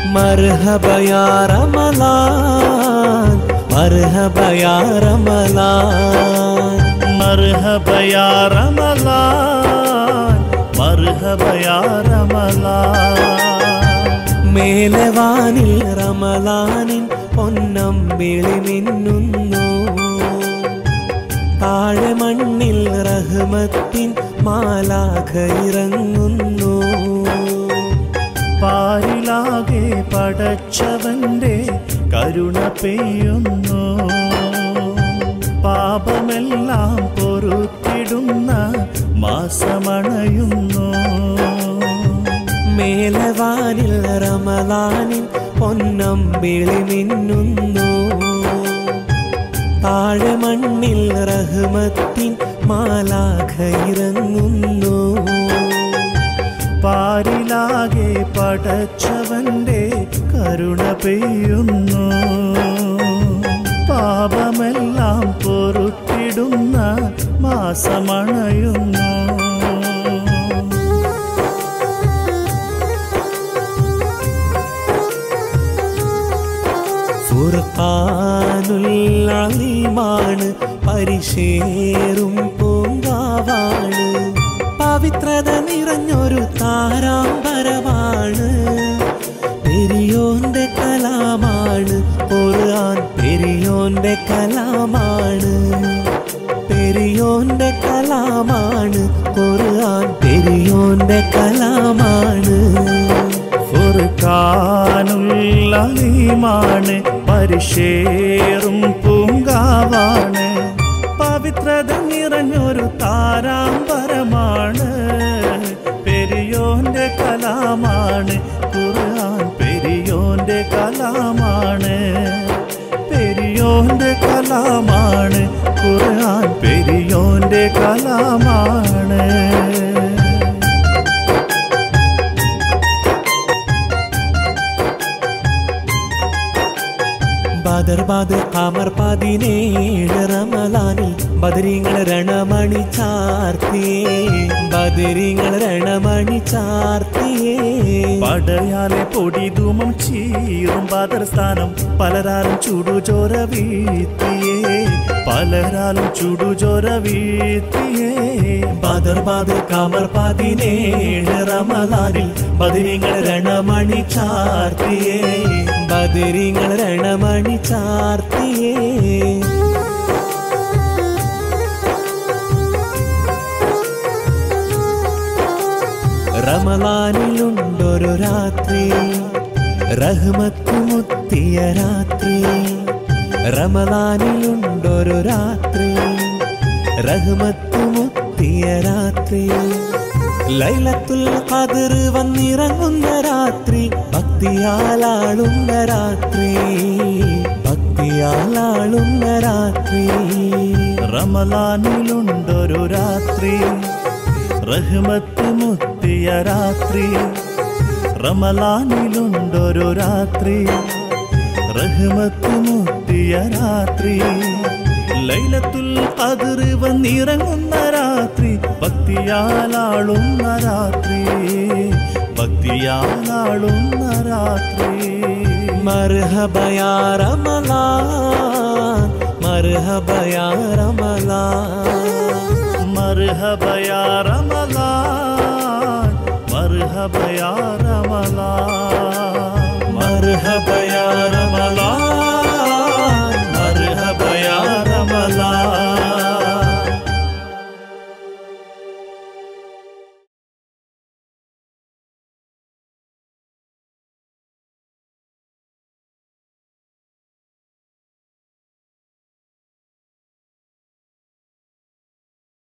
मरहबा या रमलान, मरहबा या रमलान, मरहबा या रमलान, मरहबा या रमलान। മേലവാനിൽ റമലാനിൻ പൊന്നമ്പിളി മിന്നുന്നു, താഴെ മണ്ണിൽ റഹ്മത്തിൻ മാലാഖ ഇറങ്ങുന്നു। പാരിലാകെ പടച്ചവന്റെ കരുണ പെയ്യുന്നു, പാപമെല്ലാം പൊറുത്തിടുന്ന മാസമണയുന്നു। മേലവാനിൽ റമലാനിൻ പൊന്നമ്പിളി മിന്നുന്നു, താഴെ മണ്ണിൽ റഹ്മത്തിൻ മാലാഖ ഇറങ്ങുന്നു। പാരിലാകെ പടച്ചവന്റെ കരുണ പെയ്യുന്നു, പാപമെല്ലാം പൊറുത്തിടുന്ന മാസമണയുന്നു। ഫുർഖാനുൽ അലീമാണ്, പരിശേറും പൂങ്കാവാണ്, പവിത്രത നിറഞ്ഞൊരു താരാമ്പരമാണ്, പെരിയോന്റെ കലാമാണ് ഖുർആൻ, പെരിയോന്റെ കലാമാണ്, പെരിയോന്റെ കലാമാണ് ഖുർആൻ, പെരിയോന്റെ കലാമാണ്। ഫുർഖാനുൽ അലീമാണ്, പരിശേറും പൂങ്കാവാണ്, പവിത്രത നിറഞ്ഞൊരു താരാമ്പരമാണ്, പെരിയോന്റെ കലാമാണ് ഖുർആൻ, പെരിയോന്റെ കലാമാണ്, പെരിയോന്റെ കലാമാണ് ഖുർആൻ, പെരിയോന്റെ കലാമാണ്। ബദർ ബദർ ഖമർ 17 റമലാനിൽ ബദരീങ്ങൾ രണമണി ചാർത്തിയേ, ബദരീങ്ങൾ രണമണി ചാർത്തിയേ। പടയാലെ പൊടിധൂമം ചീറും ബദർ സ്ഥാനം, പലരാലും ചുടുചോര വീഴ്ത്തിയേ, പലരാലും ചുടുചോര വീഴ്ത്തിയേ। ബദർ ബദർ ഖമർ 17 റമലാനിൽ ബദരീങ്ങൾ രണമണി ചാർത്തിയേ, ബദരീങ്ങൾ രണമണി ചാർത്തിയേ। റമലാനിലുണ്ടൊരു രാത്രി, റഹ്മത്ത് മുത്തിയ രാത്രി, റമലാനിലുണ്ടൊരു രാത്രി, റഹ്മത്ത് മുത്തിയ രാത്രി, ലൈലത്തുൽ ഖദ്ർ വന്നിറങ്ങുന്ന രാത്രി, ഭക്തിയാലാളുന്ന രാത്രി, ഭക്തിയാലാളുന്ന രാത്രി। റമലാനിലുണ്ടൊരു രാത്രി, റഹ്മത്ത് മുത്തിയ രാത്രി, റമലാനിലുണ്ടൊരു രാത്രി, റഹ്മത്ത് മുത്തിയ രാത്രി, ലൈലത്തുൽ ഖദ്ർ വന്നിറങ്ങുന്ന രാത്രി, ഭക്തിയാലാളുന്ന രാത്രി, ഭക്തിയാലാളുന്ന രാത്രി। മർഹബാ യാ റമലാൻ, മർഹബാ യാ റമലാൻ, മർഹബാ യാ റമലാൻ, മർഹബാ യാ റമലാൻ, മർഹബാ യാ റമലാൻ।